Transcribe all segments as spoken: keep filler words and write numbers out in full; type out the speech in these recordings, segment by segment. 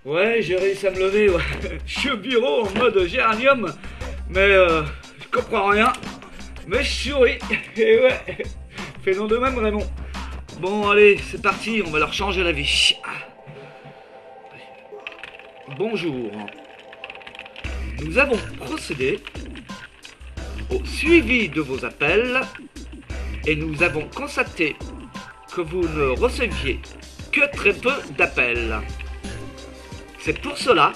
Ouais, j'ai réussi à me lever, ouais. Je suis au bureau en mode géranium, mais euh, je comprends rien. Mais je souris, et ouais. Fais-nous de même, Raymond. Bon, allez, c'est parti, on va leur changer la vie. Bonjour. Nous avons procédé au suivi de vos appels et nous avons constaté que vous ne receviez que très peu d'appels. C'est pour cela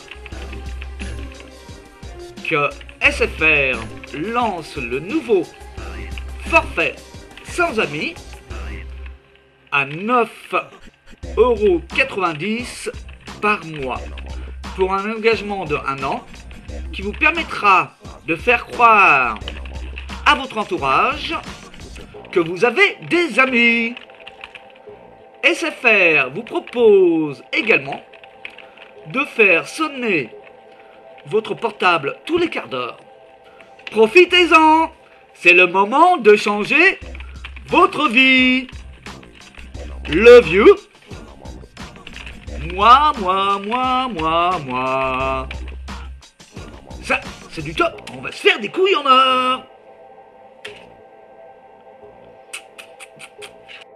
que S F R lance le nouveau forfait sans amis à neuf euros quatre-vingt-dix par mois pour un engagement de un an qui vous permettra de faire croire à votre entourage que vous avez des amis. S F R vous propose également de faire sonner votre portable tous les quarts d'heure. Profitez-en, c'est le moment de changer votre vie. Love you. Moi, moi, moi, moi, moi. Ça, c'est du top, on va se faire des couilles en or.